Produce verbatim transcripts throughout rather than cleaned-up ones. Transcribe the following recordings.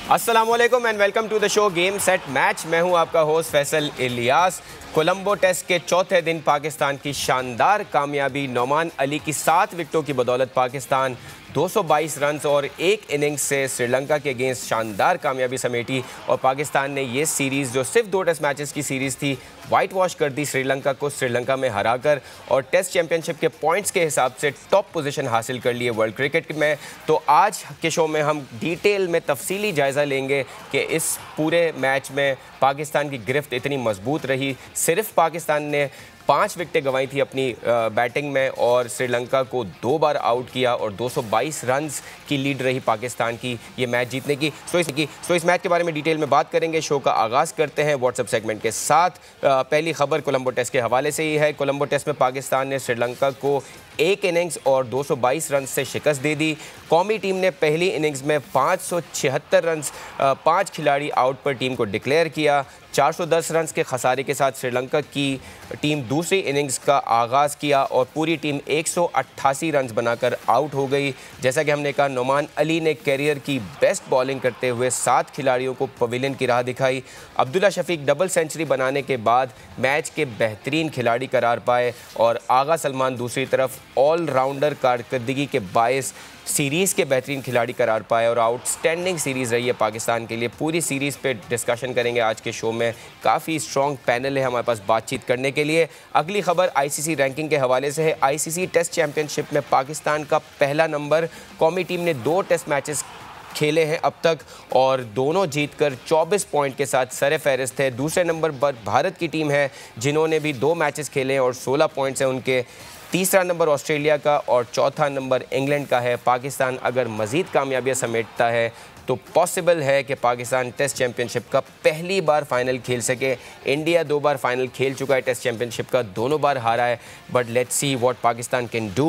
अस्सलामुअलैकुम and welcome to the show game set match. मैं हूं आपका होस्ट फैसल इलियास। कोलंबो टेस्ट के चौथे दिन पाकिस्तान की शानदार कामयाबी। नोमान अली की सात विकेटों की बदौलत पाकिस्तान दो सौ बाईस रन और एक इनिंग्स से श्रीलंका के अगेंस्ट शानदार कामयाबी समेटी और पाकिस्तान ने ये सीरीज़ जो सिर्फ दो टेस्ट मैचेस की सीरीज़ थी वाइट वॉश कर दी श्रीलंका को श्रीलंका में हराकर और टेस्ट चैंपियनशिप के पॉइंट्स के हिसाब से टॉप पोजीशन हासिल कर लिए वर्ल्ड क्रिकेट में। तो आज के शो में हम डिटेल में तफसीली जायज़ा लेंगे कि इस पूरे मैच में पाकिस्तान की गिरफ्त इतनी मजबूत रही। सिर्फ पाकिस्तान ने पाँच विकेटें गंवाई थी अपनी बैटिंग में और श्रीलंका को दो बार आउट किया और दो सौ बाईस रन्स की लीड रही पाकिस्तान की ये मैच जीतने की। सो इस की सो इस मैच के बारे में डिटेल में बात करेंगे। शो का आगाज़ करते हैं व्हाट्सएप सेगमेंट के साथ। पहली खबर कोलंबो टेस्ट के हवाले से ही है। कोलंबो टेस्ट में पाकिस्तान ने श्रीलंका को एक इनिंग्स और दो सौ बाईस रन से शिकस्त दे दी। कौमी टीम ने पहली इनिंग्स में पाँच सौ छिहत्तर रन पाँच खिलाड़ी आउट पर टीम को डिक्लेयर किया। चार सौ दस रन के खसारे के साथ श्रीलंका की टीम दूसरी इनिंग्स का आगाज़ किया और पूरी टीम एक सौ अट्ठासी रन बनाकर आउट हो गई। जैसा कि हमने कहा, नोमान अली ने कैरियर की बेस्ट बॉलिंग करते हुए सात खिलाड़ियों को पवेलियन की राह दिखाई। अब्दुल्ला शफीक डबल सेंचुरी बनाने के बाद मैच के बेहतरीन खिलाड़ी करार पाए और आगा सलमान दूसरी तरफ ऑलराउंडर कारकर्दगी के बायस सीरीज़ के बेहतरीन खिलाड़ी करार पाए और आउटस्टैंडिंग सीरीज़ रही है पाकिस्तान के लिए। पूरी सीरीज़ पे डिस्कशन करेंगे आज के शो में। काफ़ी स्ट्रॉन्ग पैनल है हमारे पास बातचीत करने के लिए। अगली खबर आईसीसी रैंकिंग के हवाले से है। आईसीसी टेस्ट चैंपियनशिप में पाकिस्तान का पहला नंबर। कौमी टीम ने दो टेस्ट मैचेस खेले हैं अब तक और दोनों जीतकर चौबीस पॉइंट के साथ सरे फहरिस्त है। दूसरे नंबर पर भारत की टीम है जिन्होंने भी दो मैचेस खेले हैं और सोलह पॉइंट्स हैं उनके। तीसरा नंबर ऑस्ट्रेलिया का और चौथा नंबर इंग्लैंड का है। पाकिस्तान अगर मज़ीद कामयाबियाँ समेटता है तो पॉसिबल है कि पाकिस्तान टेस्ट चैंपियनशिप का पहली बार फाइनल खेल सके। इंडिया दो बार फाइनल खेल चुका है टेस्ट चैंपियनशिप का, दोनों बार हारा है, but let's see what Pakistan can do.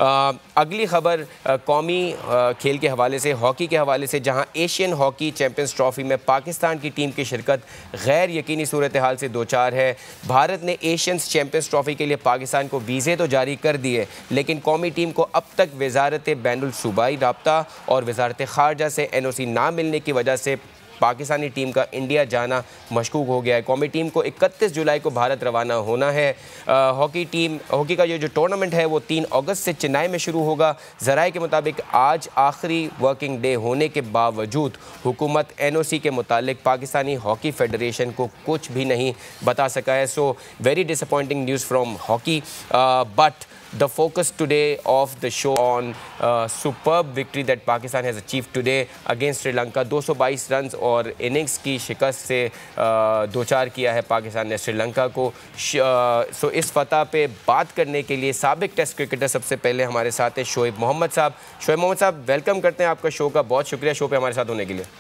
अगली खबर कौमी खेल के हवाले से, हॉकी के हवाले से, जहां एशियन हॉकी चैंपियंस ट्रॉफी में पाकिस्तान की टीम की शिरकत गैर यकीनी सूरत हाल से दो चार है। भारत ने एशियन चैंपियंस ट्रॉफी के लिए पाकिस्तान को वीज़े तो जारी कर दिए लेकिन कौमी टीम को अब तक वजारत बैनुल सूबाई राब्ता और वजारत खारजा से एन ओ सी ना मिलने की वजह से पाकिस्तानी टीम का इंडिया जाना मशकूक हो गया है। कौमी टीम को इकतीस जुलाई को भारत रवाना होना है। हॉकी टीम हॉकी का ये जो टूर्नामेंट है वो तीन अगस्त से चेन्नई में शुरू होगा। ज़राए के मुताबिक आज आखिरी वर्किंग डे होने के बावजूद हुकूमत एन ओ सी के मुतालिक पाकिस्तानी हॉकी फेडरेशन को कुछ भी नहीं बता सका है। So very disappointing news from hockey, but the focus today of the show on uh, superb victory that Pakistan has achieved today against Sri Lanka। दो सौ बाईस रन और इनिंग्स की शिकस्त से uh, दो चार किया है पाकिस्तान ने श्रीलंका को। uh, सो इस फतह पे बात करने के लिए साबिक टेस्ट क्रिकेटर सबसे पहले हमारे साथ है शोएब मोहम्मद साहब। शोएब मोहम्मद साहब, वेलकम करते हैं आपका शो का। बहुत शुक्रिया शो पे हमारे साथ होने के लिए।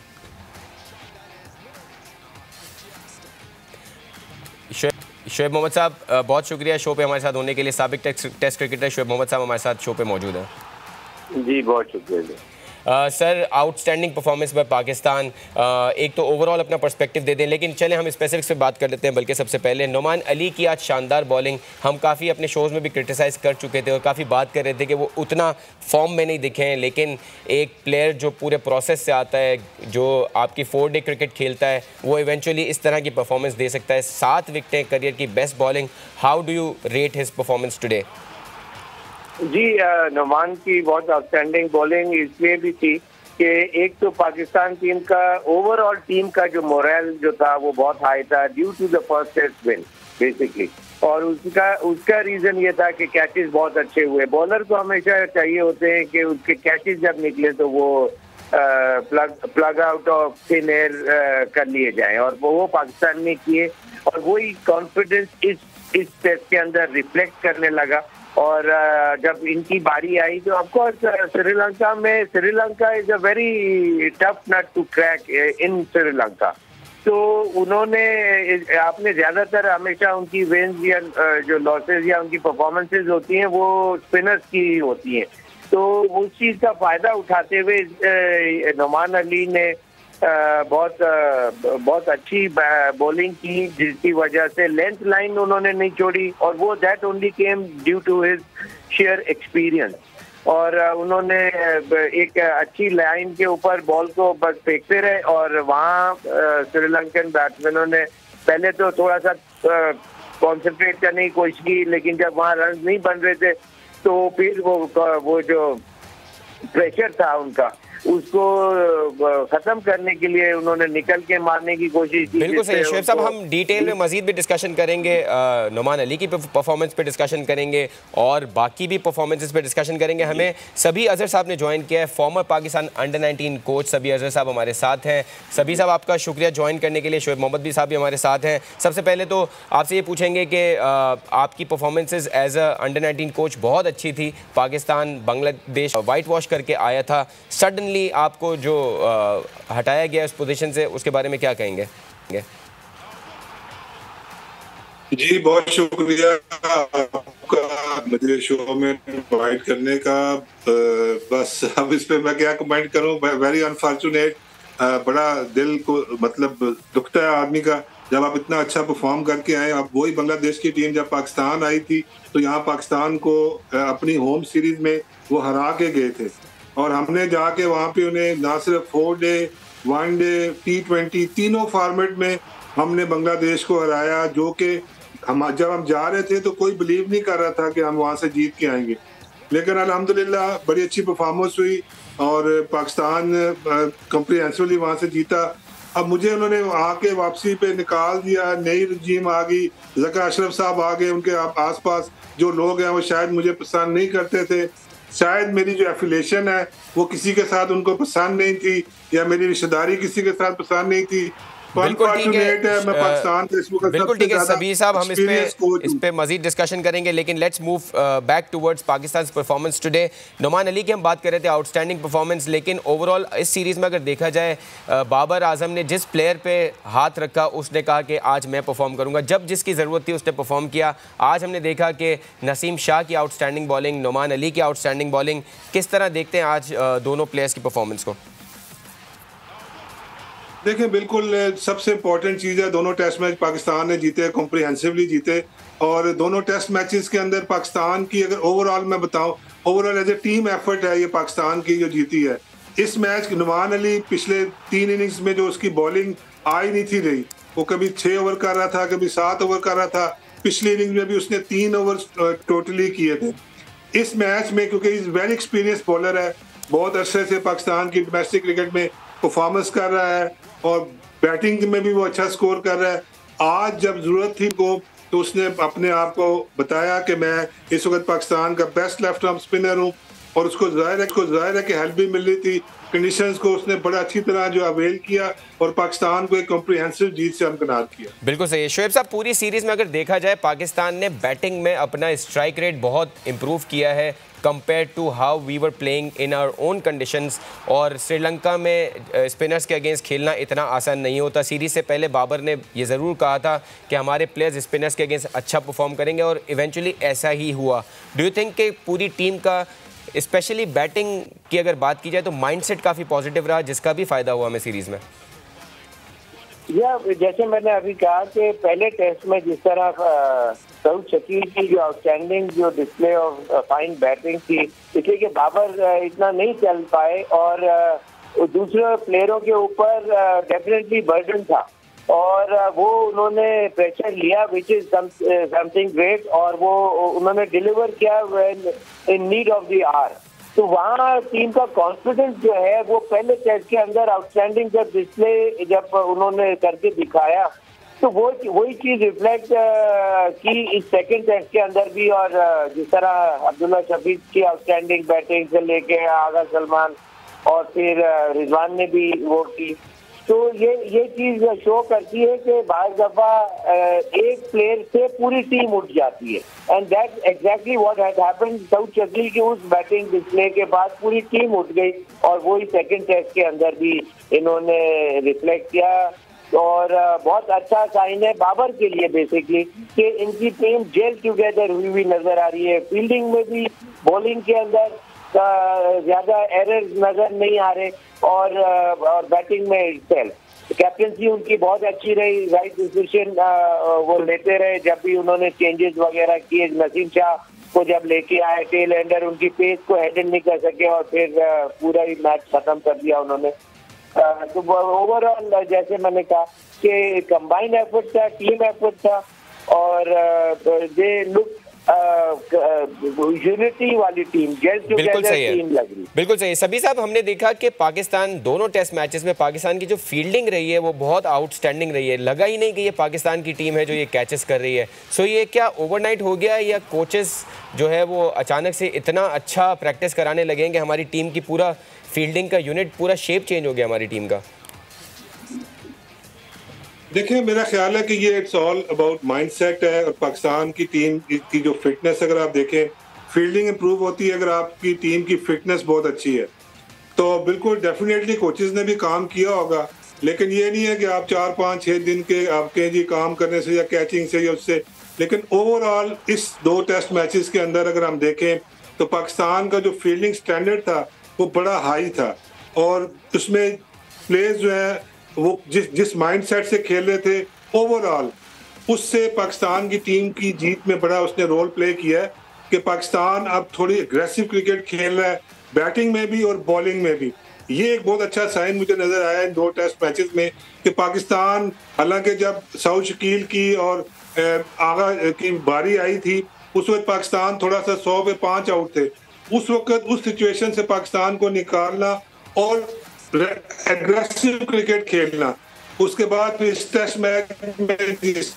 शोएब मोहम्मद साहब, बहुत शुक्रिया शो पे हमारे साथ होने के लिए। साबिक टेस्ट क्रिकेटर शोएब मोहम्मद साहब हमारे साथ शो पे मौजूद है। जी बहुत शुक्रिया जी। Sir, outstanding performance by Pakistan, uh, एक तो ओवरऑल अपना पर्सपेक्टिव दे दें, लेकिन चलें हम स्पेसिफिक्स पे बात कर लेते हैं। बल्कि सबसे पहले नोमान अली की आज शानदार बॉलिंग, हम काफ़ी अपने शोज़ में भी क्रिटिसाइज़ कर चुके थे और काफ़ी बात कर रहे थे कि वो उतना फॉर्म में नहीं दिखे हैं, लेकिन एक प्लेयर जो पूरे प्रोसेस से आता है, जो आपकी फोर डे क्रिकेट खेलता है, वो इवेंचुअली इस तरह की परफॉर्मेंस दे सकता है। सात विकटें, करियर की best bowling. How do you rate his performance today? जी, नोमान की बहुत आउटस्टैंडिंग बॉलिंग इसलिए भी थी कि एक तो पाकिस्तान टीम का ओवरऑल टीम का जो मोरल जो था वो बहुत हाई था due to the first test win basically, और उसका उसका रीजन ये था कि कैचेस बहुत अच्छे हुए। बॉलर को हमेशा चाहिए होते हैं कि उसके कैचेस जब निकले तो वो pluck pluck out of thin air कर लिए जाएं, और वो, वो पाकिस्तान ने किए और वही कॉन्फिडेंस इस इस टेस्ट के अंदर रिफ्लेक्ट करने लगा। और जब इनकी बारी आई तो ऑफकोर्स श्रीलंका में Sri Lanka is a very tough nut to crack in Sri Lanka, तो उन्होंने आपने ज्यादातर हमेशा उनकी विन्स या जो लॉसेज या उनकी परफॉर्मेंसेज होती हैं वो स्पिनर्स की होती हैं, तो उस चीज का फायदा उठाते हुए नोमान अली ने बहुत बहुत अच्छी बॉलिंग की, जिसकी वजह से लेंथ लाइन उन्होंने नहीं छोड़ी, और वो that only came due to his share experience. और उन्होंने एक अच्छी लाइन के ऊपर बॉल को बस फेंकते रहे और वहाँ श्रीलंकन बैट्समैनों ने पहले तो थोड़ा सा कंसंट्रेट करने की कोशिश की, लेकिन जब वहाँ रन नहीं बन रहे थे तो फिर वो वो जो प्रेशर था उनका, उसको खत्म करने के लिए उन्होंने निकल के मारने की कोशिश की। बिल्कुल सही शोएब साहब, हम डिटेल में मजीद भी डिस्कशन करेंगे, नुमान अली की परफॉर्मेंस पे डिस्कशन करेंगे और बाकी भी परफॉर्मेंसेस पे डिस्कशन करेंगे। हमें सभी अजहर साहब ने ज्वाइन किया है, former Pakistan under nineteen coach Sabih Azhar साहब हमारे साथ हैं। सभी साहब आपका शुक्रिया ज्वाइन करने के लिए। शोएब मोहम्मद भी साहब भी हमारे साथ हैं। सबसे पहले तो आपसे ये पूछेंगे कि आपकी performances as a under nineteen coach बहुत अच्छी थी। पाकिस्तान बांग्लादेश वाइट वॉश करके आया था, सडन आपको जो आ, हटाया गया उस पोजीशन से, उसके बारे में क्या कहेंगे? जी बहुत शुक्रिया आपका मुझे शो में इनवाइट करने का। बस अब इस पे मैं क्या कमेंट करूं, वेरी अनफॉर्चुनेट। बड़ा दिल को मतलब दुखता है आदमी का जब आप इतना अच्छा परफॉर्म करके आए। अब वही बांग्लादेश की टीम जब पाकिस्तान आई थी तो यहाँ पाकिस्तान को अपनी होम सीरीज में वो हरा के गए थे और हमने जाके वहाँ पे उन्हें ना सिर्फ four day, one day, T twenty तीनों फॉर्मेट में हमने बांग्लादेश को हराया, जो कि हम जब हम जा रहे थे तो कोई बिलीव नहीं कर रहा था कि हम वहाँ से जीत के आएंगे। लेकिन अल्हम्दुलिल्लाह बड़ी अच्छी परफॉर्मेंस हुई और पाकिस्तान कॉम्प्रिहेंसिवली वहाँ से जीता। अब मुझे उन्होंने आके वापसी पे निकाल दिया, नई रजीम आ गई, ज़का अशरफ साहब आ गए, उनके आसपास जो लोग हैं वो शायद मुझे पसंद नहीं करते थे, शायद मेरी जो एफिलिएशन है वो किसी के साथ उनको पसंद नहीं थी या मेरी रिश्तेदारी किसी के साथ पसंद नहीं थी। बिल्कुल ठीक है, मैं पाकिस्तान के बिल्कुल ठीक है सभी साहब, हम इस पे इस पे मजीद डिस्कशन करेंगे, लेकिन let's move back towards Pakistan performance today. Noman Ali की हम बात कर रहे थे, आउटस्टैंडिंग परफॉर्मेंस, लेकिन ओवरऑल इस सीरीज में अगर देखा जाए बाबर आजम ने जिस प्लेयर पे हाथ रखा उसने कहा कि आज मैं परफॉर्म करूंगा, जब जिसकी ज़रूरत थी उसने परफॉर्म किया। आज हमने देखा कि नसीम शाह की आउटस्टैंडिंग बॉलिंग, नुमान अली की आउटस्टैंडिंग बॉलिंग, किस तरह देखते हैं आज दोनों प्लेयर्स की परफॉर्मेंस को? देखिए बिल्कुल सबसे इम्पोर्टेंट चीज़ है, दोनों टेस्ट मैच पाकिस्तान ने जीते, कॉम्प्रिहेंसिवली जीते और दोनों टेस्ट मैचेस के अंदर पाकिस्तान की अगर ओवरऑल मैं बताऊं, overall as a team effort है ये पाकिस्तान की जो जीती है। इस मैच नुमान अली पिछले तीन इनिंग्स में जो उसकी बॉलिंग आई नहीं थी रही, वो कभी छः ओवर कर रहा था, कभी सात ओवर कर रहा था, पिछली इनिंग्स में भी उसने तीन ओवर टोटली किए थे। इस मैच में क्योंकि इज वेरी एक्सपीरियंस बॉलर है, बहुत अरसे से पाकिस्तान की डोमेस्टिक क्रिकेट में परफॉर्मेंस कर रहा है और बैटिंग में भी वो अच्छा स्कोर कर रहा है। आज जब जरूरत थी को तो उसने अपने आप को बताया कि मैं इस वक्त पाकिस्तान का बेस्ट लेफ्ट आर्म स्पिनर हूँ और उसको जाहिर है को जाहिर है कि हेल्प भी मिल रही थी, कंडीशंस को उसने बड़ा अच्छी तरह जो अवेल किया और पाकिस्तान को एक कॉम्प्रिहेंसिव जीत से हमकनार किया। बिल्कुल सही है शोएब साहब, पूरी सीरीज में अगर देखा जाए पाकिस्तान ने बैटिंग में अपना स्ट्राइक रेट बहुत इंप्रूव किया है compare to how we were playing in our own conditions, और श्रीलंका में स्पिनर्स के अगेंस्ट खेलना इतना आसान नहीं होता। सीरीज से पहले बाबर ने ये ज़रूर कहा था कि हमारे प्लेयर्स स्पिनर्स के अगेंस्ट अच्छा परफॉर्म करेंगे और इवेंचुअली ऐसा ही हुआ। डू यू थिंक कि पूरी टीम का स्पेशली बैटिंग की अगर बात की जाए तो माइंडसेट काफ़ी पॉजिटिव रहा, जिसका भी फ़ायदा हुआ हमें सीरीज़ में? या जैसे मैंने अभी कहा कि पहले टेस्ट में जिस तरह सऊद शकील की जो आउटस्टैंडिंग जो डिस्प्ले ऑफ फाइन बैटिंग थी, इसलिए कि बाबर इतना नहीं चल पाए और दूसरे प्लेयरों के ऊपर डेफिनेटली बर्डन था और वो उन्होंने प्रेशर लिया विच इज समथिंग ग्रेट और वो उन्होंने डिलीवर किया when in need of the hour. तो वहाँ टीम का कॉन्फिडेंस जो है वो पहले टेस्ट के अंदर आउटस्टैंडिंग जब डिस्प्ले जब उन्होंने करके दिखाया तो वो वही चीज रिफ्लेक्ट की इस सेकंड टेस्ट के अंदर भी। और जिस तरह अब्दुल्ला शफीक की आउटस्टैंडिंग बैटिंग से लेके आगा सलमान और फिर रिजवान ने भी वो की, तो ये ये चीज शो करती है कि बार दफा एक प्लेयर से पूरी टीम उठ जाती है and that exactly what had happened. Saud Shakeel की उस बैटिंग डिस्प्ले के बाद पूरी टीम उठ गई और वही सेकंड टेस्ट के अंदर भी इन्होंने रिफ्लेक्ट किया और बहुत अच्छा साइन है बाबर के लिए बेसिकली कि इनकी टीम जेल टुगेदर हुई हुई नजर आ रही है। फील्डिंग में भी, बॉलिंग के अंदर ज्यादा एरर्स नजर नहीं आ रहे और और बैटिंग में इटसेल्फ कैप्टनसी उनकी बहुत अच्छी रही, राइट डिसीजन वो लेते रहे जब भी उन्होंने चेंजेस वगैरह किए। नसीम शाह को जब लेके आए, टेल एंडर उनकी पेस को हैंडल नहीं कर सके और फिर पूरा ही मैच खत्म कर दिया उन्होंने। तो ओवरऑल जैसे मैंने कहा कि कंबाइंड एफर्ट था, टीम एफर्ट था और दे लुक यूनिटी वाली टीम, बिल्कुल सही है, टीम लग रही। बिल्कुल सही है। सभी साहब, हमने देखा कि पाकिस्तान दोनों टेस्ट मैचेस में पाकिस्तान की जो फील्डिंग रही है वो बहुत आउटस्टैंडिंग रही है। लगा ही नहीं कि ये पाकिस्तान की टीम है जो ये कैचेस कर रही है। सो ये क्या ओवरनाइट हो गया या कोचेस जो है वो अचानक से इतना अच्छा प्रैक्टिस कराने लगेंगे, हमारी टीम की पूरा फील्डिंग का यूनिट, पूरा शेप चेंज हो गया हमारी टीम का? देखिए, मेरा ख्याल है कि ये इट्स ऑल अबाउट माइंडसेट है। और पाकिस्तान की टीम की जो फिटनेस, अगर आप देखें, फील्डिंग इंप्रूव होती है अगर आपकी टीम की फिटनेस बहुत अच्छी है। तो बिल्कुल डेफिनेटली कोचेस ने भी काम किया होगा, लेकिन ये नहीं है कि आप चार पाँच छः दिन के आपके जी काम करने से या कैचिंग से या उससे, लेकिन ओवरऑल इस दो टेस्ट मैचेस के अंदर अगर हम देखें तो पाकिस्तान का जो फील्डिंग स्टैंडर्ड था वो बड़ा हाई था। और उसमें प्लेयर्स जो है वो जिस जिस माइंडसेट से खेल रहे थे ओवरऑल, उससे पाकिस्तान की टीम की जीत में बड़ा उसने रोल प्ले किया है कि पाकिस्तान अब थोड़ी एग्रेसिव क्रिकेट खेल रहा है, बैटिंग में भी और बॉलिंग में भी। ये एक बहुत अच्छा साइन मुझे नजर आया इन दो टेस्ट मैचेस में कि पाकिस्तान, हालांकि जब सऊद शकील की और आगा की बारी आई थी उस वक्त पाकिस्तान थोड़ा सा सौ पे पाँच आउट थे। उस वक्त उस सिचुएशन से पाकिस्तान को निकालना और एग्रेसिव क्रिकेट खेलना, उसके बाद फिर इस टेस्ट मैच में जिस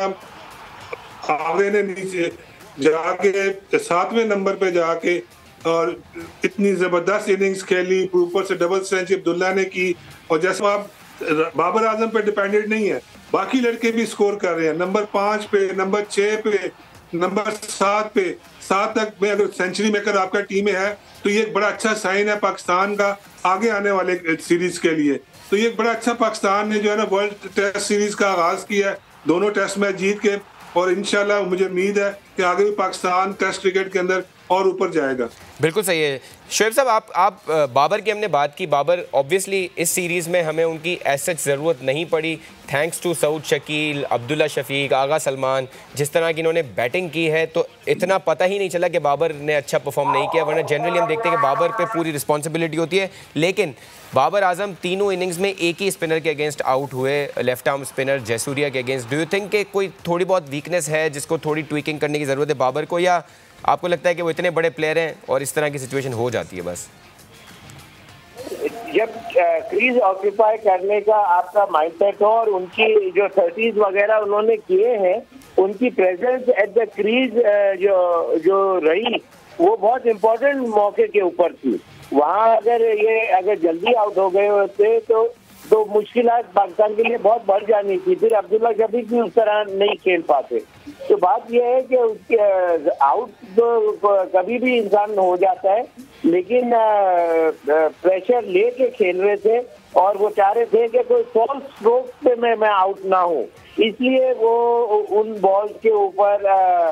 तरह आगे ने नीचे जाके सातवें नंबर पे जाके और इतनी जबरदस्त इनिंग्स खेली, ऊपर से डबल सेंचुरी अब्दुल्ला ने की। और जैसे आप बाबर आजम पे डिपेंडेंट नहीं है, बाकी लड़के भी स्कोर कर रहे हैं, नंबर पाँच पे, नंबर छः पे, नंबर सात पे, सात तक में अगर सेंचुरी मेकर आपका टीम में है तो ये एक बड़ा अच्छा साइन है पाकिस्तान का आगे आने वाले सीरीज के लिए। तो ये एक बड़ा अच्छा पाकिस्तान ने जो है ना वर्ल्ड टेस्ट सीरीज का आगाज किया है, दोनों टेस्ट मैच जीत के, और इंशाल्लाह मुझे उम्मीद है कि आगे भी पाकिस्तान टेस्ट क्रिकेट के अंदर और ऊपर जाएगा। बिल्कुल सही है। शोएब साहब, आप आप बाबर की हमने बात की। बाबर ऑब्वियसली इस सीरीज़ में हमें उनकी ऐसे ज़रूरत नहीं पड़ी, थैंक्स टू सऊद शकील, अब्दुल्ला शफीक, आगा सलमान, जिस तरह की इन्होंने बैटिंग की है तो इतना पता ही नहीं चला कि बाबर ने अच्छा परफॉर्म नहीं किया। वरना जनरली हम देखते हैं कि बाबर पे पूरी रिस्पॉन्सिबिलिटी होती है, लेकिन बाबर आजम तीनों इनिंग्स में एक ही स्पिनर के अगेंस्ट आउट हुए, लेफ्ट आर्म स्पिनर जयसूर्या के अगेंस्ट। डू यू थिंक कि कोई थोड़ी बहुत वीकनेस है जिसको थोड़ी ट्विकिंग करने की ज़रूरत है बाबर को, या आपको लगता है कि वो इतने बड़े प्लेयर हैं और इस तरह की सिचुएशन हो जाती है बस? जब क्रीज ऑक्यूपाई करने का आपका माइंडसेट हो और उनकी जो थर्टीज वगैरह उन्होंने किए हैं, उनकी प्रेजेंस एट द क्रीज जो जो रही वो बहुत इम्पोर्टेंट मौके के ऊपर थी। वहाँ अगर ये अगर जल्दी आउट हो गए होते तो तो मुश्किलात पाकिस्तान के लिए बहुत बढ़ जानी थी, फिर अब्दुल्ला शफीक भी उस तरह नहीं खेल पाते। तो बात यह है कि उसके आउट तो कभी भी इंसान हो जाता है, लेकिन प्रेशर लेके खेल रहे थे और वो चाह रहे थे कि कोई फॉल्स स्ट्रोक पे मैं मैं आउट ना हो, इसलिए वो उन बॉल्स के ऊपर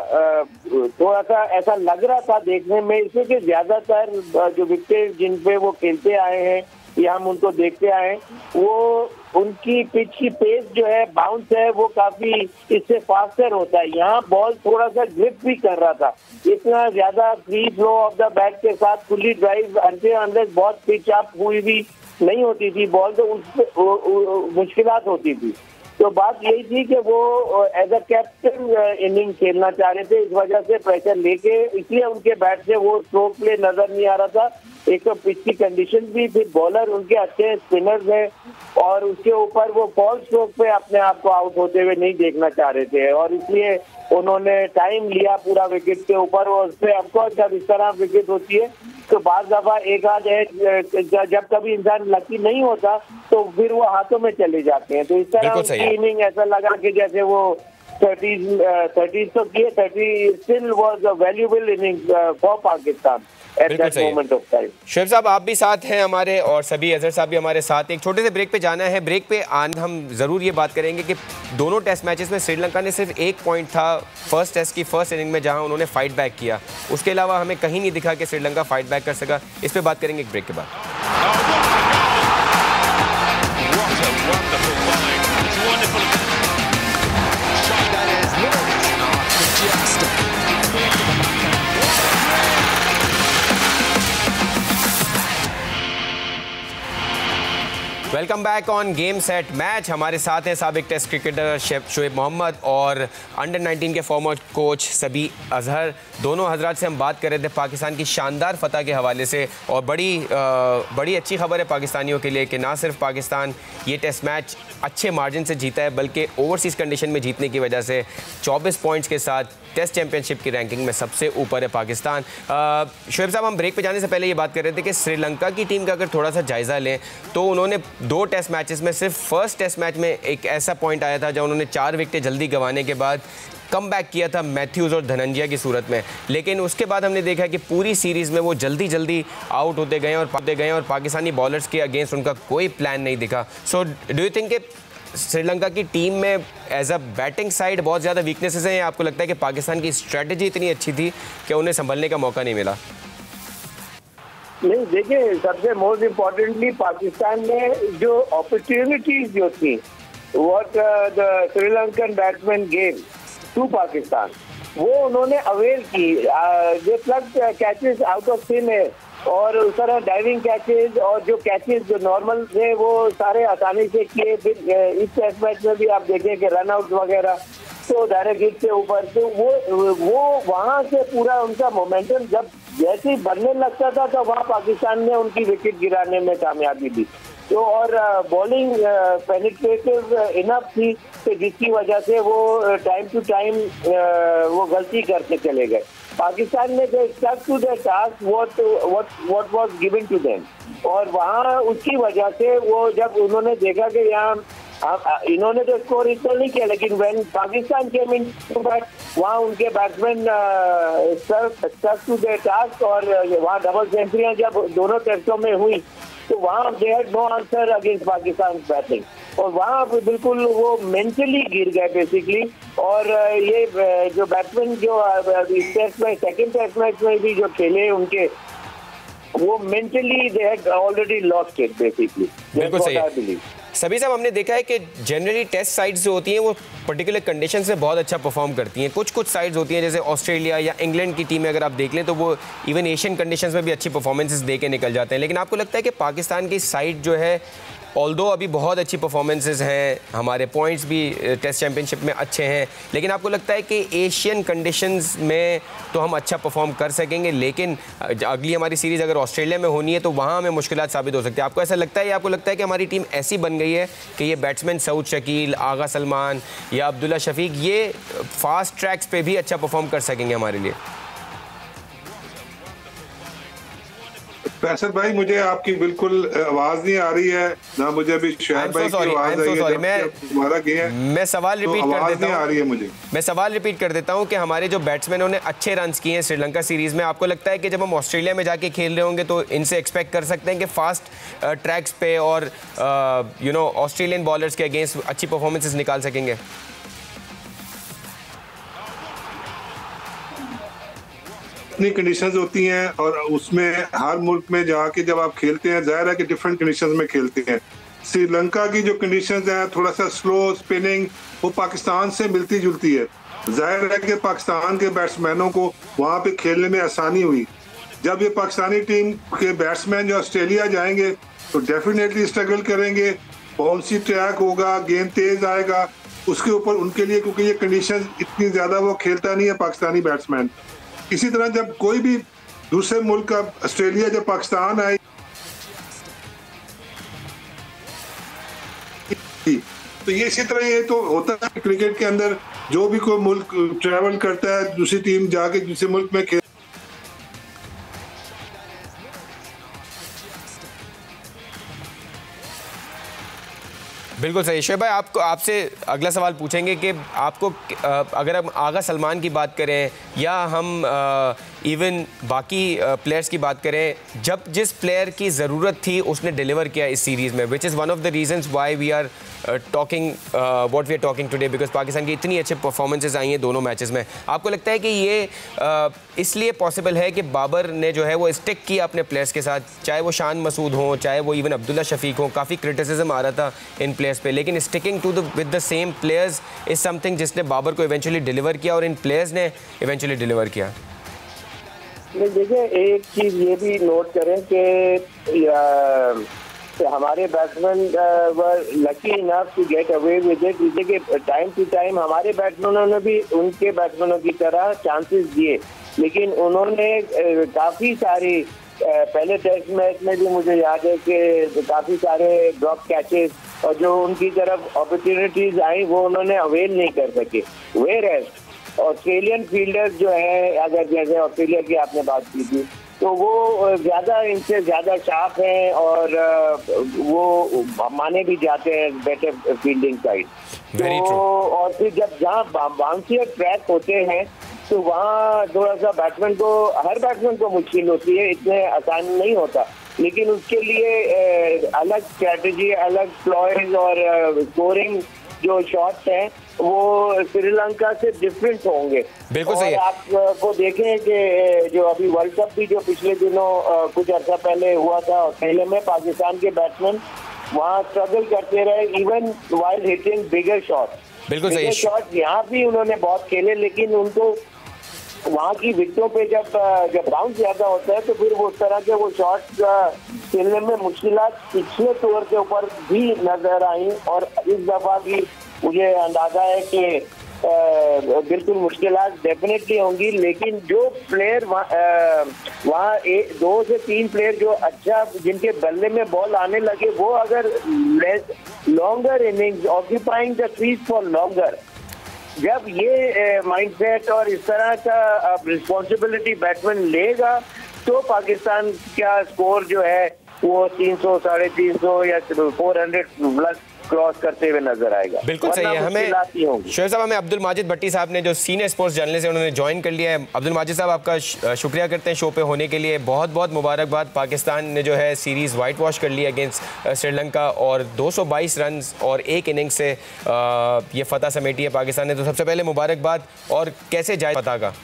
थोड़ा सा ऐसा लग रहा था देखने में, इसलिए कि ज्यादातर जो विकेट जिन पे वो खेलते आए हैं या हम उनको देखते आए, वो उनकी पिच की पेस जो है, बाउंस है, वो काफी इससे फास्टर होता है। यहाँ बॉल थोड़ा सा ग्रिप भी कर रहा था, इतना ज्यादा free flow of the bat के साथ फुली ड्राइव अंटे अंदर बहुत पिच अप हुई भी नहीं होती थी बॉल, तो उस मुश्किलात होती थी। तो बात यही थी कि वो एज अ कैप्टन इनिंग खेलना चाह रहे थे, इस वजह से प्रेशर लेके, इसलिए उनके बैट से वो स्ट्रोक प्ले नजर नहीं आ रहा था। एक तो पिच की कंडीशन भी, फिर बॉलर उनके अच्छे स्पिनर्स हैं और उसके ऊपर वो फॉल स्ट्रोक पे अपने आप को आउट होते हुए नहीं देखना चाह रहे थे, और इसलिए उन्होंने टाइम लिया पूरा विकेट के ऊपर। और उससे आपको जब इस तरह विकेट होती है तो बार दफा एक आध जब कभी इंसान लकी नहीं होता तो फिर वो हाथों में चले जाते हैं। तो इस तरह उनकी इनिंग ऐसा लगा कि जैसे वो थर्टीज थर्टीज तो किए, thirty still was a valuable inning for Pakistan at that moment of time. Shoaib साहब, आप भी साथ हैं हमारे और सभी अजहर साहब भी हमारे साथ। एक छोटे से ब्रेक पे जाना है। ब्रेक पे आने हम ज़रूर ये बात करेंगे कि दोनों टेस्ट मैचेस में श्रीलंका ने सिर्फ एक पॉइंट था फर्स्ट टेस्ट की फर्स्ट इनिंग में, जहां उन्होंने फाइट बैक किया, उसके अलावा हमें कहीं नहीं दिखा कि श्रीलंका फाइट बैक कर सका। इस पर बात करेंगे एक ब्रेक के बाद। Welcome back on game set match. हमारे साथ हैं साबिक टेस्ट क्रिकेटर शोएब मोहम्मद और अंडर नाइनटीन के फॉर्मर कोच सबी अजहर। दोनों हजरात से हम बात कर रहे थे पाकिस्तान की शानदार फतह के हवाले से, और बड़ी आ, बड़ी अच्छी खबर है पाकिस्तानियों के लिए कि ना सिर्फ पाकिस्तान ये टेस्ट मैच अच्छे मार्जिन से जीता है, बल्कि ओवरसीज़ कंडीशन में जीतने की वजह से चौबीस पॉइंट्स के साथ टेस्ट चैंपियनशिप की रैंकिंग में सबसे ऊपर है पाकिस्तान। शोएब साहब, हम ब्रेक पे जाने से पहले ये बात कर रहे थे कि श्रीलंका की टीम का अगर थोड़ा सा जायज़ा लें तो उन्होंने दो टेस्ट मैचेस में सिर्फ फर्स्ट टेस्ट मैच में एक ऐसा पॉइंट आया था जब उन्होंने चार विकेटें जल्दी गंवाने के बाद कम बैक किया था मैथ्यूज़ और धनंजय की सूरत में, लेकिन उसके बाद हमने देखा कि पूरी सीरीज़ में वो जल्दी जल्दी आउट होते गए और पाते गए और पाकिस्तानी बॉलर्स के अगेंस्ट उनका कोई प्लान नहीं दिखा। सो डू यू थिंक कि श्रीलंका की टीम में एज अ बैटिंग साइड बहुत ज़्यादा वीकनेसेस हैं, या आपको लगता है कि पाकिस्तान की स्ट्रेटजी इतनी अच्छी थी कि उन्हें संभलने का मौका नहीं मिला? नहीं, देखिए, सबसे मोस्ट इम्पोर्टेंटली पाकिस्तान में जो अपॉर्चुनिटीज जो थी what the Sri Lankan batsman gave to Pakistan, वो उन्होंने अवेल की। जो pluck catches out of spin है और उस तरह डाइविंग कैचेस और जो कैचेस जो नॉर्मल थे वो सारे आसानी से किए। फिर इस टेस्ट मैच में भी आप देखें कि रन आउट वगैरह तो डायरेक्ट हिट से ऊपर, तो वो वो वहां से पूरा उनका मोमेंटम जब जैसे ही बनने लगता था तो वहाँ पाकिस्तान ने उनकी विकेट गिराने में कामयाबी दी। तो और बॉलिंग पेनिट्रेटिव इनफ थी कि जिसकी वजह से वो टाइम टू टाइम वो गलती करते चले गए। पाकिस्तान ने stuck to the task what what what was given to them, और वहाँ उसकी वजह से वो जब उन्होंने देखा कि यहाँ इन्होंने तो स्कोर इतना नहीं किया, लेकिन व्हेन पाकिस्तान केम इन वहाँ उनके batsman stuck to the task, और वहाँ डबल सेंचुरियाँ जब दोनों टेस्टों में हुई तो वहाँ they had no answer against Pakistan batting, और वहाँ बिल्कुल वो मेंटली गिर गए बेसिकली। और ये जो बैट्समैन जो इस टेस्ट में सेकंड टेस्ट मैच में भी जो खेले उनके, वो mentally they had already lost it basically. बिल्कुल सही सभी साहब, हमने देखा है कि जनरली टेस्ट साइड्स जो होती हैं वो पर्टिकुलर कंडीशन से बहुत अच्छा परफॉर्म करती हैं। कुछ कुछ साइड्स होती हैं जैसे ऑस्ट्रेलिया या इंग्लैंड की टीमें अगर आप देख लें तो वो इवन एशियन कंडीशंस में भी अच्छी परफॉर्मेंसेस दे के निकल जाते हैं, लेकिन आपको लगता है कि पाकिस्तान की साइड जो है ऑल्दो अभी बहुत अच्छी परफॉर्मेंसेस हैं, हमारे पॉइंट्स भी टेस्ट चैंपियनशिप में अच्छे हैं, लेकिन आपको लगता है कि एशियन कंडीशंस में तो हम अच्छा परफॉर्म कर सकेंगे, लेकिन अगली हमारी सीरीज़ अगर ऑस्ट्रेलिया में होनी है तो वहाँ हमें मुश्किलात साबित हो सकती है? आपको ऐसा लगता है या आपको लगता है कि हमारी टीम ऐसी बन गई है कि ये बैट्समैन सऊद शकील, आगा सलमान या अब्दुल्ला शफीक ये फास्ट ट्रैक्स पे भी अच्छा परफॉर्म कर सकेंगे हमारे लिए? फैसल भाई, मुझे आपकी बिल्कुल आवाज नहीं आ रही है, ना मुझे अभी शोएब भाई की आवाज आई है। मैं तुम्हारा क्या है, मैं सवाल रिपीट तो कर देता हूं। आ रही है मुझे मैं सवाल रिपीट कर देता हूं कि हमारे जो बैट्समैनों ने अच्छे रन्स किए हैं श्रीलंका सीरीज में, आपको लगता है कि जब हम ऑस्ट्रेलिया में जाके खेल रहे होंगे तो इनसे एक्सपेक्ट कर सकते हैं कि फास्ट ट्रैक्स पे और यू नो ऑस्ट्रेलियन बॉलर्स के अगेंस्ट अच्छी परफॉर्मेंसेस निकाल सकेंगे? इतनी कंडीशंस होती हैं और उसमें हर मुल्क में जाके जब आप खेलते हैं, जाहिर है कि डिफरेंट कंडीशंस में खेलते हैं। श्रीलंका की जो कंडीशंस हैं थोड़ा सा स्लो स्पिनिंग, वो पाकिस्तान से मिलती जुलती है। जाहिर है कि पाकिस्तान के बैट्समैनों को वहाँ पे खेलने में आसानी हुई। जब ये पाकिस्तानी टीम के बैट्समैन जो ऑस्ट्रेलिया जाएंगे तो डेफिनेटली स्ट्रगल करेंगे, बाउंसी ट्रैक होगा, गेंद तेज आएगा उसके ऊपर उनके लिए, क्योंकि ये कंडीशन इतनी ज़्यादा वो खेलता नहीं है पाकिस्तानी बैट्समैन। इसी तरह जब कोई भी दूसरे मुल्क का, ऑस्ट्रेलिया जब पाकिस्तान आई तो ये इसी तरह ये तो होता है क्रिकेट के अंदर, जो भी कोई मुल्क ट्रैवल करता है दूसरी टीम जाके दूसरे मुल्क में खेल। बिल्कुल सही। शोएब भाई, आपको आपसे अगला सवाल पूछेंगे कि आपको अगर हम आगा सलमान की बात करें या हम इवन बाकी प्लेयर्स की बात करें, जब जिस प्लेयर की ज़रूरत थी उसने डिलीवर किया इस सीरीज़ में, which is one of the reasons why we are talking what we are talking today, because Pakistan की इतनी अच्छे परफॉर्मेंसेस आई हैं दोनों मैचेस में। आपको लगता है कि ये uh, इसलिए पॉसिबल है कि बाबर ने जो है वो स्टिक किया अपने प्लेयर्स के साथ, चाहे वो शान मसूद हों, चाहे वो इवन अब्दुल्ला शफीक हों, काफ़ी क्रिटिसिज्म आ रहा था इन प्लेयर्स पे, लेकिन sticking to the with the same players is something जिसने बाबर को इवेंचुअली डिलीवर किया और इन प्लेयर्स ने इवेंचुअली डिलीवर किया? देखिए, एक चीज़ ये भी नोट करें कि हमारे batsman were lucky enough to get away with it. देखिए टाइम टू टाइम हमारे बैट्समैनों ने भी उनके बैट्समैनों की तरह चांसेस दिए, लेकिन उन्होंने काफ़ी सारी पहले टेस्ट मैच में भी मुझे याद है कि काफ़ी सारे ड्रॉप कैचेस और जो उनकी तरफ अपॉर्चुनिटीज आई वो उन्होंने अवेल नहीं कर सके। वेयर एज ऑस्ट्रेलियन फील्डर्स जो है, अगर जैसे ऑस्ट्रेलिया की आपने बात की थी, तो वो ज्यादा इनसे ज्यादा शार्प हैं और वो माने भी जाते हैं बेटर फील्डिंग साइड। तो और फिर जब जहाँ बाउंसियर ट्रैक होते हैं तो वहाँ थोड़ा सा बैट्समैन को, हर बैट्समैन को मुश्किल होती है, इतने आसान नहीं होता, लेकिन उसके लिए अलग स्ट्रेटजी, अलग प्लॉयज और स्कोरिंग जो शॉट्स हैं वो श्रीलंका से डिफरेंट होंगे। बिल्कुल सही है। आपको देखें कि जो अभी वर्ल्ड कप भी जो पिछले दिनों कुछ अर्सा पहले हुआ था ऑस्ट्रेलिया में, पाकिस्तान के बैट्समैन वहाँ स्ट्रगल करते रहे even while hitting bigger shot. बिल्कुल सही। शॉट यहाँ भी उन्होंने बहुत खेले, लेकिन उनको वहाँ की विकेटों पे जब जब बाउंस ज्यादा होता है तो फिर वो उस तरह के वो शॉट खेलने में मुश्किलात पिछले टूर के ऊपर भी नजर आई, और इस दफा की मुझे अंदाजा है कि बिल्कुल मुश्किलात डेफिनेटली होंगी। लेकिन जो प्लेयर वहाँ दो से तीन प्लेयर जो अच्छा जिनके बल्ले में बॉल आने लगे, वो अगर longer innings occupying the crease for longer, जब ये माइंडसेट और इस तरह का रिस्पॉन्सिबिलिटी बैट्समैन लेगा तो पाकिस्तान का स्कोर जो है वो तीन सौ साढ़े तीन सौ या फोर हंड्रेड प्लस क्रॉस करते हुए नजर आएगा। बिल्कुल सही है। हमें शोएब साहब, हमें अब्दुल माजिद भट्टी साहब ने जो सीनियर स्पोर्ट्स जर्नलिस्ट है उन्होंने ज्वाइन कर लिया है। अब्दुल माजिद साहब, आपका शुक्रिया करते हैं शो पे होने के लिए, बहुत बहुत मुबारकबाद। पाकिस्तान ने जो है सीरीज़ वाइट वॉश कर ली अगेंस्ट श्रीलंका और दो सौ बाईस रन और एक इनिंग से ये फतह समेटी है पाकिस्तान ने। तो सबसे पहले मुबारकबाद। और कैसे जाए फतह का?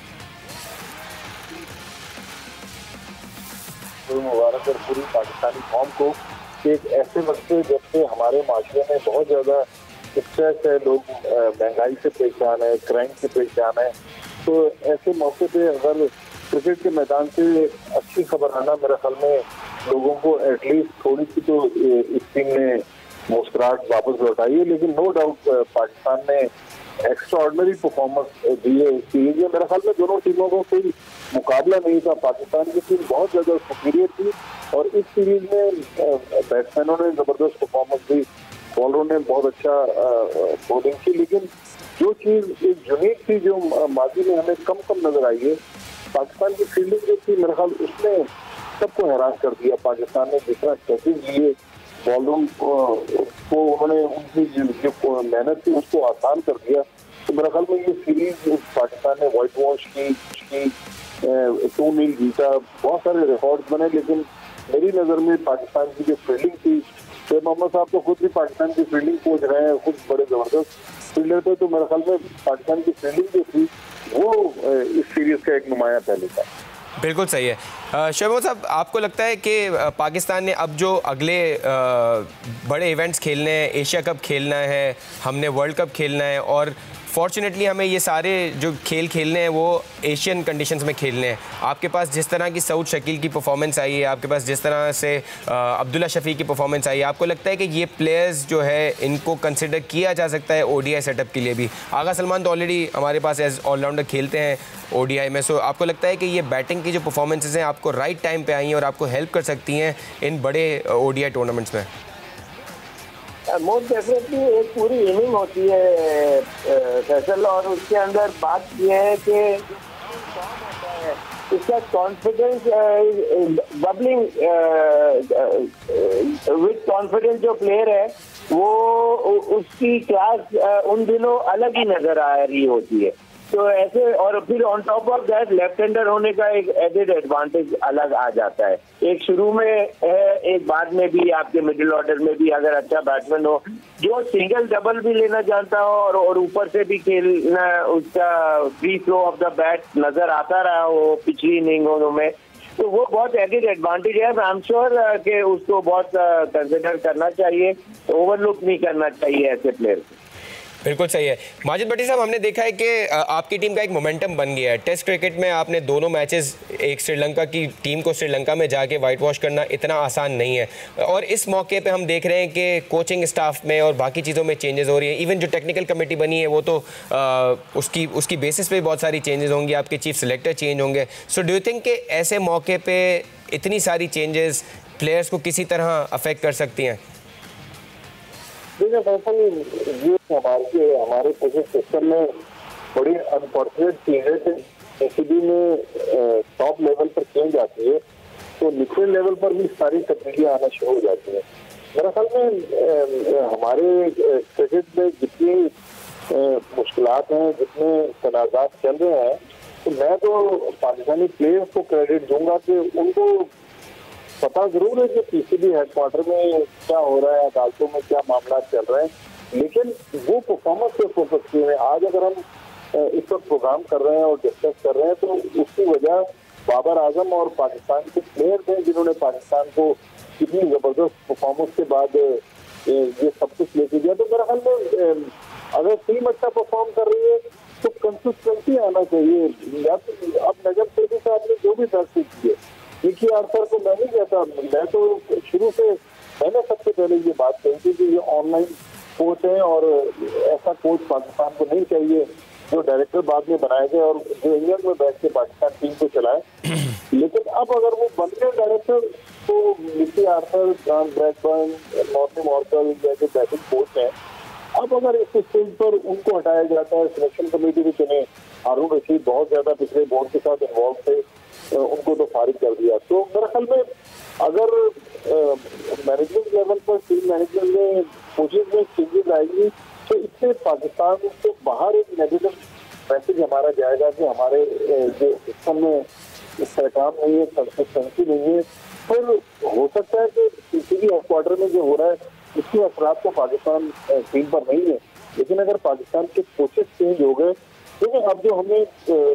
मुबारक और पूरी पाकिस्तानी कौम को एक ऐसे वक्त पे जब से हमारे माशरे में बहुत ज़्यादा स्ट्रेस है, लोग महंगाई से परेशान है, क्राइम से परेशान है, तो ऐसे मौके पे अगर क्रिकेट के मैदान से अच्छी खबर आना, मेरे ख्याल में लोगों को एटलीस्ट थोड़ी सी तो इस टीम ने मुस्कुराहट वापस लौटाई है। लेकिन नो डाउट पाकिस्तान ने एक्स्ट्राऑर्डिनरी परफॉर्मेंस दी है इस सीरीज में। मेरे ख्याल में दोनों टीमों को कोई मुकाबला नहीं था, पाकिस्तान की टीम बहुत ज़्यादा सुपीरियर थी और इस सीरीज में बैट्समैनों ने ज़बरदस्त परफॉर्मेंस दी, बॉलरों ने बहुत अच्छा बॉलिंग की। लेकिन जो चीज़ एक यूनिक थी जो माजी में हमें कम कम नजर आई है, पाकिस्तान की फील्डिंग जो थी मेरे ख्याल उसने सबको हैरान कर दिया। पाकिस्तान ने जिस तरह कैचेज लिए, बॉलरों को उन्होंने उनकी जो मेहनत थी उसको आसान कर दिया। तो मेरे ख्याल में ये सीरीज पाकिस्तान ने वाइट वॉश की, टू नील जीता, बहुत सारे रिकॉर्ड बने, लेकिन मेरी नज़र में पाकिस्तान की जो फील्डिंग थी, तो मोहम्मद साहब तो खुद भी पाकिस्तान की फील्डिंग कोच रहे हैं, खुद बड़े ज़बरदस्त फील्डर थे, तो मेरे ख्याल में पाकिस्तान की फील्डिंग जो थी वो इस सीरीज का एक नुमाया पहले था। बिल्कुल सही है। शोएब साहब, आपको लगता है कि पाकिस्तान ने अब जो अगले बड़े इवेंट्स खेलने हैं, एशिया कप खेलना है, हमने वर्ल्ड कप खेलना है, और फॉर्चुनेटली हमें ये सारे जो खेल खेलने हैं वो एशियन कंडीशंस में खेलने हैं। आपके पास जिस तरह की सऊद शकील की परफॉर्मेंस आई है, आपके पास जिस तरह से अब्दुल्ला शफी की परफॉर्मेंस आई है, आपको लगता है कि ये प्लेयर्स जो है इनको कंसिडर किया जा सकता है ओडीआई सेटअप के लिए भी? आगा सलमान तो ऑलरेडी हमारे पास एज ऑलराउंडर खेलते हैं ओडीआई में, सो आपको लगता है कि ये बैटिंग की जो परफॉर्मेंसेज हैं आपको राइट टाइम पे आई हैं और आपको हेल्प कर सकती हैं इन बड़े ओडीआई टूर्नामेंट्स में? मोस्ट डेफिनेटली एक पूरी इनिंग होती है फैसल, और उसके अंदर बात यह है कि इसका कॉन्फिडेंस बबलिंग विद कॉन्फिडेंस जो प्लेयर है वो उसकी क्लास उन दिनों अलग ही नजर आ रही होती है। तो ऐसे, और फिर on top of that left hander होने का एक एडेड एडवांटेज अलग आ जाता है। एक शुरू में है, एक बाद में भी, आपके मिडिल ऑर्डर में भी अगर अच्छा बैट्समैन हो जो सिंगल डबल भी लेना जानता हो और और ऊपर से भी खेलना, उसका free flow of the bat नजर आता रहा हो पिछली इनिंगों में, तो वो बहुत एडेड एडवांटेज है। आई एम श्योर कि उसको बहुत कंसिडर करना चाहिए, ओवरलुक नहीं करना चाहिए ऐसे प्लेयर को। बिल्कुल सही है। माजिद भट्टी साहब, हमने देखा है कि आपकी टीम का एक मोमेंटम बन गया है। टेस्ट क्रिकेट में आपने दोनों मैचेस, एक श्रीलंका की टीम को श्रीलंका में जाके वाइट वॉश करना इतना आसान नहीं है, और इस मौके पे हम देख रहे हैं कि कोचिंग स्टाफ में और बाकी चीज़ों में चेंजेस हो रही है। इवन जो टेक्निकल कमेटी बनी है वो तो आ, उसकी उसकी बेसिस पे बहुत सारी चेंजेस होंगी, आपके चीफ सिलेक्टर चेंज होंगे। सो डू यू थिंक कि ऐसे मौके पर इतनी सारी चेंजेस प्लेयर्स को किसी तरह अफेक्ट कर सकती हैं? देखिए फैसल, ये हमारे हमारे पूरे सिस्टम में बड़ी अनफॉर्चुनेट चीज है कि पीसीबी में टॉप लेवल पर चेंज आती है तो निचले लेवल पर भी सारी तब्दीलियां आना शुरू हो जाती हैं। दरअसल में हमारे क्रिकेट में जितनी मुश्किलात हैं, जितने तनाज़ात चल रहे हैं, तो मैं तो पाकिस्तानी प्लेयर्स को क्रेडिट दूंगा कि उनको पता जरूर है कि पीसीबी हेडक्वार्टर में क्या हो रहा है, अदालतों में क्या मामला चल रहे हैं, लेकिन वो परफॉर्मेंस पे फोकस किए हैं। आज अगर हम इस वक्त प्रोग्राम कर रहे हैं और डिस्कस कर रहे हैं तो उसकी वजह बाबर आजम और पाकिस्तान के प्लेयर्स हैं, जिन्होंने पाकिस्तान को इतनी जबरदस्त परफॉर्मेंस के बाद ये सब कुछ लेके दिया। तो मेरे ख्याल में अगर टीम अच्छा परफॉर्म कर रही है तो कंसिस्टेंसी आना चाहिए। अब नजर सेठी साहब ने जो भी फैसले किए, मिकी आर्थर को मैं नहीं कहता, मैं तो शुरू से मैंने सबसे पहले ये बात कही थी कि ये ऑनलाइन कोच है और ऐसा कोच पाकिस्तान को नहीं चाहिए जो डायरेक्टर बाद में बनाए गए और जो इंग्लैंड में बैठ के पाकिस्तान टीम को चलाए। लेकिन अब अगर वो बन गए डायरेक्टर तो Mickey Arthur, John Bradburn, Morne Morkel जैसे बैटिंग कोच हैं, अब अगर इस स्टेज पर उनको हटाया जाता है, सिलेक्शन कमेटी भी चुने, हारून रशीद बहुत ज्यादा पिछले बोर्ड के साथ इन्वॉल्व थे, उनको तो फारिग कर दिया। तो मेरे ख्याल में अगर मैनेजमेंट लेवल पर टीम मैनेजमेंट में कोचिंग में चेंजेस आएगी तो इससे पाकिस्तान से बाहर एक नेगेटिव मैसेज हमारा जाएगा कि हमारे जो सिस्टम में सहकाम नहीं है, कंसिस्टेंसी नहीं है। फिर हो सकता है कि पीसीबी हेडक्वार्टर में जो हो रहा है इसके असरात तो पाकिस्तान टीम पर नहीं है, लेकिन अगर पाकिस्तान के कोचेस चेंज हो गए, क्योंकि अब जो हमें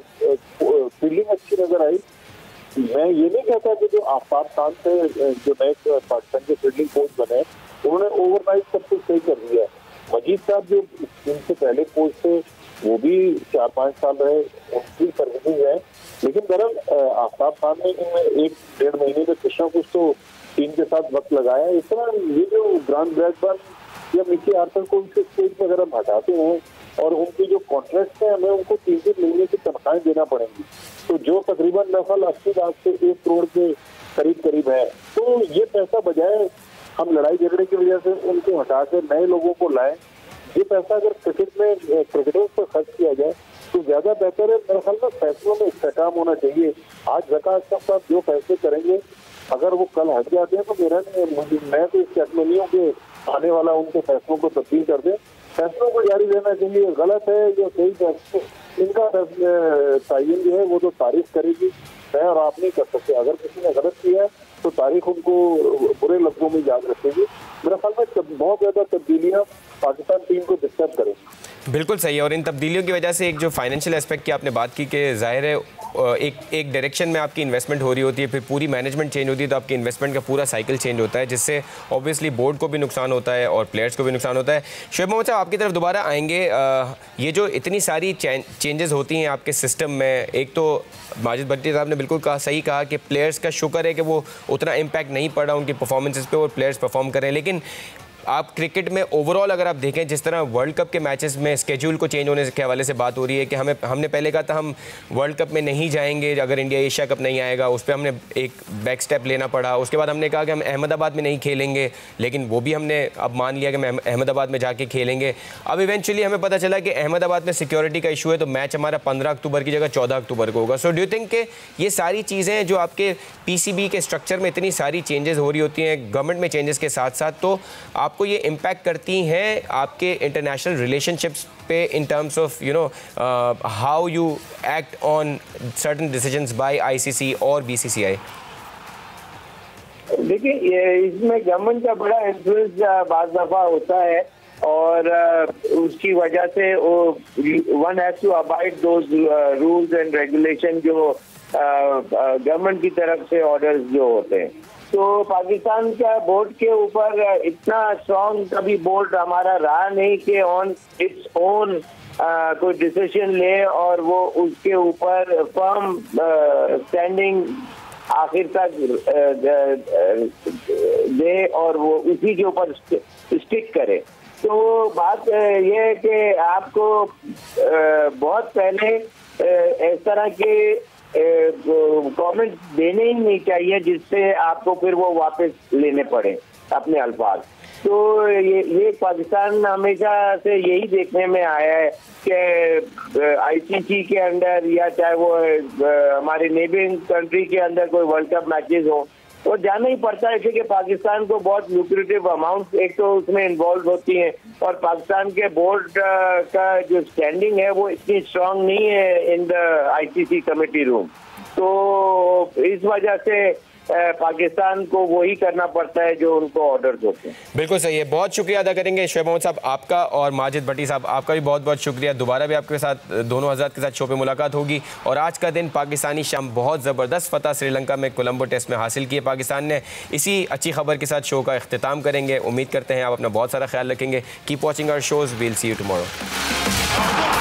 फील्डिंग अच्छी नजर आई, मैं ये नहीं कहता कि जो आफताब खान थे जो नए पाकिस्तान के फील्डिंग कोच बने उन्होंने ओवरनाइट सब कुछ सही कर दिया। मजीद साहब जो इनसे पहले कोच थे वो भी चार पाँच साल रहे, उनकी सर्विसेज है, लेकिन दरअसल आफताब खान ने इनमें एक डेढ़ महीने में कुछ ना कुछ तो टीम के साथ वक्त लगाया। इस तरह ये जो ग्रांड ब्रैडबर्न या मिकी आर्थर को उनके स्टेज पर अगर हम हटाते हैं और उनके जो कॉन्ट्रैक्ट हैं हमें उनको तीन तीन महीने की तनख्वाहें देना पड़ेंगी, तो जो तकरीबन नफल अस्सी लाख से एक करोड़ के करीब करीब है, तो ये पैसा बजाय हम लड़ाई झगड़े की वजह से उनको हटा कर नए लोगों को लाएं, ये पैसा अगर क्रिकेट में क्रिकेटर्स पर खर्च किया जाए तो ज्यादा बेहतर है। मेरे ख्याल में फैसलों में इस्तेकाम होना चाहिए। आज जका अशरफ साहब जो फैसले करेंगे अगर वो कल हट जाते हैं तो मेरा मैं तो इस चक में नहीं हूँ कि आने वाला उनके फैसलों को तब्दील कर दे। फैसलों को जारी रहना चाहिए, गलत है जो सही फैसले इनका तयन जो है वो तो तारीफ करेगी, मैं और आप नहीं कर सकते। अगर किसी ने गलत किया है तो तारीख उनको बुरे लफ्जों में याद रखेगी। मेरा ख्याल में बहुत ज्यादा तब्दीलियां पाकिस्तान टीम को डिस्टर्ब करेंगी। बिल्कुल सही है, और इन तब्दीलियों की वजह से एक जो फाइनेंशियल एस्पेक्ट की आपने बात की कि जाहिर है एक एक डायरेक्शन में आपकी इन्वेस्टमेंट हो रही होती है, फिर पूरी मैनेजमेंट चेंज होती है तो आपकी इन्वेस्टमेंट का पूरा साइकिल चेंज होता है, जिससे ऑब्वियसली बोर्ड को भी नुकसान होता है और प्लेयर्स को भी नुकसान होता है। शोएब मोहम्मद साहब, आपकी तरफ दोबारा आएंगे। ये जो इतनी सारी चेंजेस होती हैं आपके सिस्टम में, एक तो माजिद भट्टी साहब ने बिल्कुल कहा, सही कहा कि प्लेयर्स का शुक्र है कि वो उतना इम्पैक्ट नहीं पड़ा उनकी परफॉर्मेंसेस पे और प्लेयर्स परफॉर्म करें, लेकिन आप क्रिकेट में ओवरऑल अगर आप देखें, जिस तरह वर्ल्ड कप के मैचेस में स्केड्यूल को चेंज होने के हवाले से बात हो रही है कि हमें हमने पहले कहा था हम वर्ल्ड कप में नहीं जाएंगे अगर इंडिया एशिया कप नहीं आएगा, उस पर हमने एक बैक स्टेप लेना पड़ा। उसके बाद हमने कहा कि हम अहमदाबाद में नहीं खेलेंगे, लेकिन वो भी हमने अब मान लिया कि हम अहमदाबाद में जाके खेलेंगे। अब इवेंचुअली हमें पता चला कि अहमदाबाद में सिक्योरिटी का इशू है, तो मैच हमारा पंद्रह अक्टूबर की जगह चौदह अक्टूबर को होगा। सो डू यू थिंक कि ये सारी चीज़ें जो आपके पीसीबी के स्ट्रक्चर में इतनी सारी चेंजेस हो रही होती हैं गवर्नमेंट में चेंजेस के साथ साथ, तो आपको ये इम्पैक्ट करती हैं आपके इंटरनेशनल रिलेशनशिप्स पे in terms of you know how you act on certain decisions by ICC और बीसीसीआई? देखिए, इसमें गवर्नमेंट का बड़ा इन्फ्लुएंस बाज़ दफा होता है और उसकी वजह से one has to abide those rules and regulation जो गवर्नमेंट की तरफ से ऑर्डर्स जो होते हैं। तो पाकिस्तान का बोर्ड के ऊपर इतना स्ट्रॉन्ग कभी बोर्ड हमारा रहा नहीं कि ऑन इट्स ओन कोई डिसीजन ले और वो उसके ऊपर फर्म स्टैंडिंग आखिर तक दे और वो उसी के ऊपर स्टिक करे। तो बात ये है कि आपको बहुत पहले इस तरह के कमेंट देने ही नहीं चाहिए जिससे आपको फिर वो वापस लेने पड़े अपने अल्फाज। तो ये ये पाकिस्तान हमेशा से यही देखने में आया है कि आईसीसी के अंदर या चाहे वो हमारे नेबरिंग कंट्री के अंदर कोई वर्ल्ड कप मैचेस हो तो जाना ही पड़ता है क्योंकि पाकिस्तान को बहुत लुक्रेटिव अमाउंट एक तो उसमें इन्वॉल्व होती हैं और पाकिस्तान के बोर्ड का जो स्टैंडिंग है वो इतनी स्ट्रांग नहीं है in the ICC committee room. तो इस वजह से पाकिस्तान को वही करना पड़ता है जो उनको ऑर्डर्स होते हैं। बिल्कुल सही है, बहुत शुक्रिया अदा करेंगे शोएब मोहम्मद साहब आपका और माजिद भट्टी साहब आपका भी बहुत बहुत शुक्रिया। दोबारा भी आपके साथ दोनों हज़रात के साथ शो पे मुलाकात होगी। और आज का दिन पाकिस्तानी शाम बहुत ज़बरदस्त फतह श्रीलंका में कोलंबो टेस्ट में हासिल की है पाकिस्तान ने। इसी अच्छी खबर के साथ शो का अख्तिताम करेंगे। उम्मीद करते हैं आप अपना बहुत सारा ख्याल रखेंगे। Keep watching our shows, we'll see you tomorrow.